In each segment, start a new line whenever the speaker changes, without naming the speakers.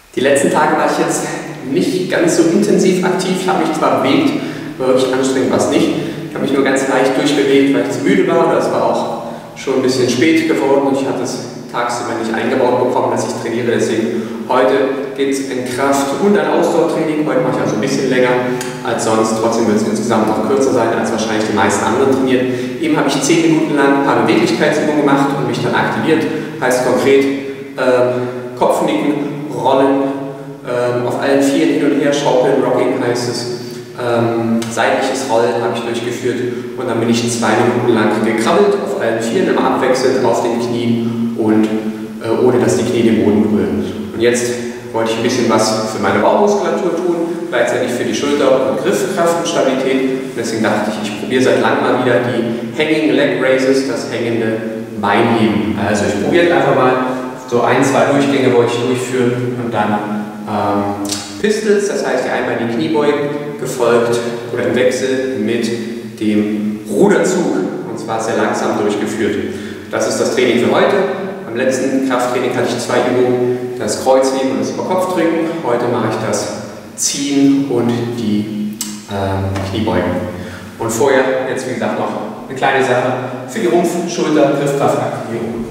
Die letzten Tage war ich jetzt nicht ganz so intensiv aktiv. Ich habe mich zwar bewegt, aber wirklich anstrengend war es nicht. Ich habe mich nur ganz leicht durchbewegt, weil ich zu müde war. Das war auch schon ein bisschen spät geworden und ich hatte es tagsüber nicht eingebaut bekommen, dass ich trainiere. Deswegen heute gibt es ein Kraft- und ein Ausdauertraining. Heute mache ich also ein bisschen länger als sonst. Trotzdem wird es insgesamt noch kürzer sein, als wahrscheinlich die meisten anderen trainieren. Eben habe ich 10 Minuten lang ein paar Beweglichkeitsübungen gemacht und mich dann aktiviert. Heißt konkret Kopfnicken, Rollen, auf allen Vieren hin und her schaukeln, Rocking heißt es. Seitliches Rollen habe ich durchgeführt und dann bin ich 2 Minuten lang gekrabbelt, auf allen Vieren, immer abwechselnd auf den Knien und ohne dass die Knie den Boden berühren. Und jetzt wollte ich ein bisschen was für meine Bauchmuskulatur tun, gleichzeitig für die Schulter- und Griffkraft und Stabilität. Und deswegen dachte ich, ich probiere seit langem mal wieder die Hanging Leg Raises, das hängende Beinheben. Also ich probiere jetzt einfach mal so 1, 2 Durchgänge wollte ich durchführen und dann Pistols, das heißt die einbeinigen Kniebeugen, gefolgt oder im Wechsel mit dem Ruderzug und zwar sehr langsam durchgeführt. Das ist das Training für heute. Beim letzten Krafttraining hatte ich 2 Übungen, das Kreuzheben und das Überkopfdrücken. Heute mache ich das Ziehen und die Kniebeugen. Und vorher jetzt wie gesagt noch eine kleine Sache für die Rumpf-, Schulter-, Griffkraftaktivierung.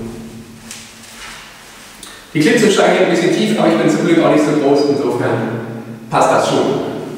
Die Klimmzugstange geht ein bisschen tief, aber ich bin zum Glück auch nicht so groß, insofern passt das schon.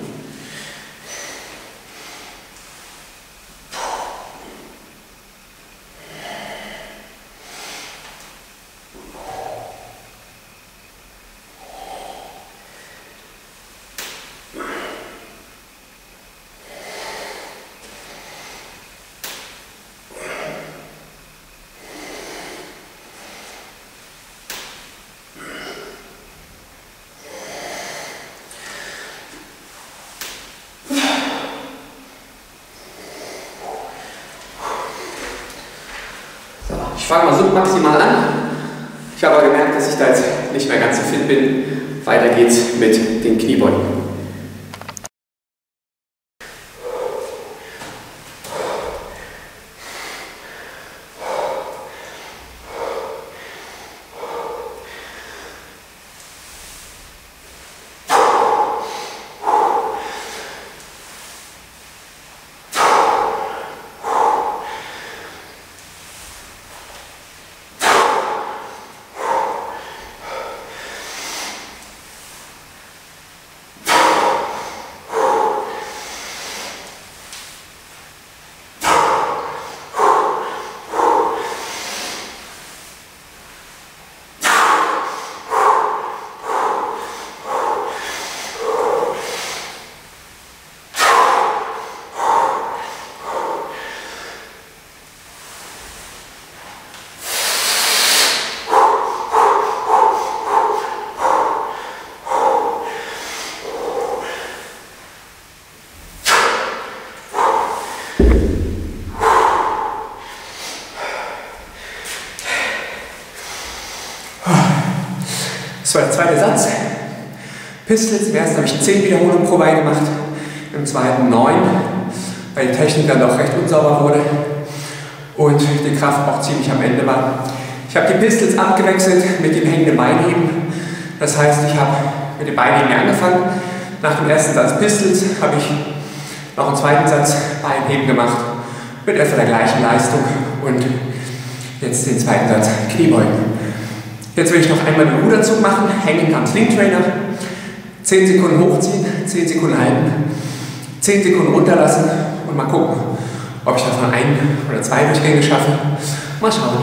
Ich fange mal submaximal an. Ich habe aber gemerkt, dass ich da jetzt nicht mehr ganz so fit bin. Weiter geht's mit den Kniebeugen. Das war der zweite Satz. Pistols, im ersten habe ich 10 Wiederholungen pro Bein gemacht, im zweiten 9, weil die Technik dann doch recht unsauber wurde und die Kraft auch ziemlich am Ende war. Ich habe die Pistols abgewechselt mit dem hängenden Beinheben. Das heißt, ich habe mit dem Beinheben angefangen. Nach dem ersten Satz Pistols habe ich noch einen zweiten Satz Beinheben gemacht mit etwa der gleichen Leistung und jetzt den zweiten Satz Kniebeugen. Jetzt will ich noch einmal den Ruderzug machen, hängen am Slingtrainer. 10 Sekunden hochziehen, 10 Sekunden halten, 10 Sekunden runterlassen und mal gucken, ob ich davon 1 oder 2 Durchgänge schaffe. Mal schauen.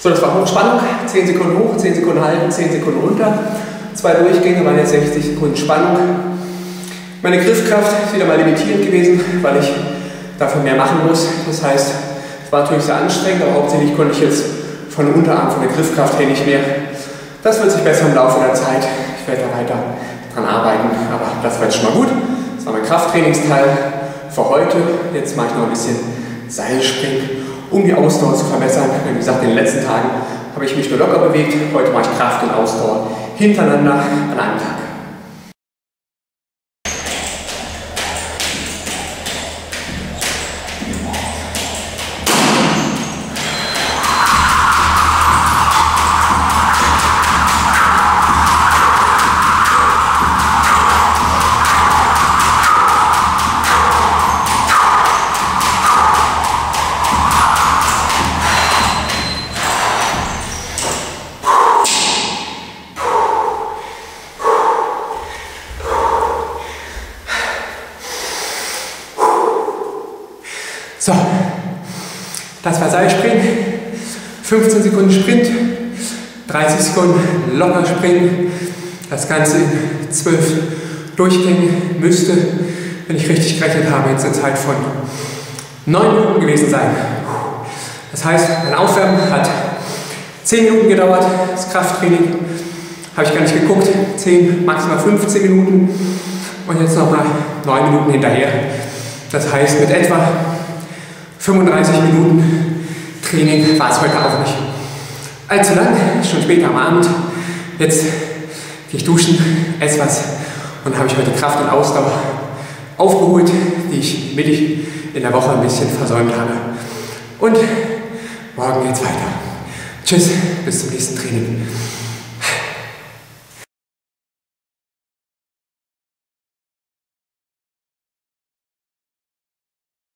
So, das war Hochspannung, 10 Sekunden hoch, 10 Sekunden halten, 10 Sekunden runter. 2 Durchgänge waren jetzt 60 Sekunden Spannung. Meine Griffkraft ist wieder mal limitierend gewesen, weil ich dafür mehr machen muss. Das heißt, es war natürlich sehr anstrengend, aber hauptsächlich konnte ich jetzt von der Unterarm, von der Griffkraft her nicht mehr. Das wird sich besser im Laufe der Zeit. Ich werde da weiter dran arbeiten, aber das war jetzt schon mal gut. Das war mein Krafttrainingsteil für heute. Jetzt mache ich noch ein bisschen Seilspringen, um die Ausdauer zu verbessern. Wie gesagt, in den letzten Tagen habe ich mich nur locker bewegt. Heute mache ich Kraft und Ausdauer hintereinander an einem Tag. So, das war Seilspringen, 15 Sekunden Sprint, 30 Sekunden locker springen, das Ganze in 12 Durchgängen müsste, wenn ich richtig gerechnet habe, jetzt eine Zeit von 9 Minuten gewesen sein. Das heißt, mein Aufwärmen hat 10 Minuten gedauert, das Krafttraining habe ich gar nicht geguckt, 10, maximal 15 Minuten und jetzt nochmal 9 Minuten hinterher. Das heißt, mit etwa 35 Minuten Training war es heute auch nicht allzu lang, schon später am Abend. Jetzt gehe ich duschen, esse was und habe ich heute Kraft und Ausdauer aufgeholt, die ich mittig in der Woche ein bisschen versäumt habe. Und morgen geht's weiter. Tschüss, bis zum nächsten Training.